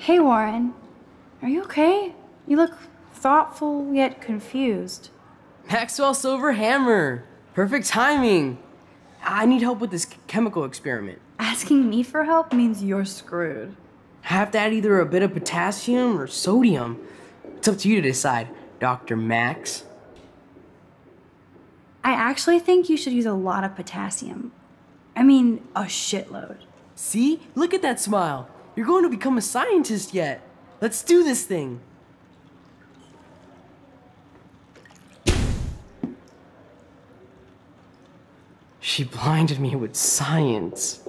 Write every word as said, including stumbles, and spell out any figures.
Hey, Warren. Are you okay? You look thoughtful yet confused. Maxwell Silver Hammer! Perfect timing! I need help with this chemical experiment. Asking me for help means you're screwed. I have to add either a bit of potassium or sodium. It's up to you to decide, Doctor Max. I actually think you should use a lot of potassium. I mean, a shitload. See? Look at that smile. You're going to become a scientist yet. Let's do this thing. She blinded me with science.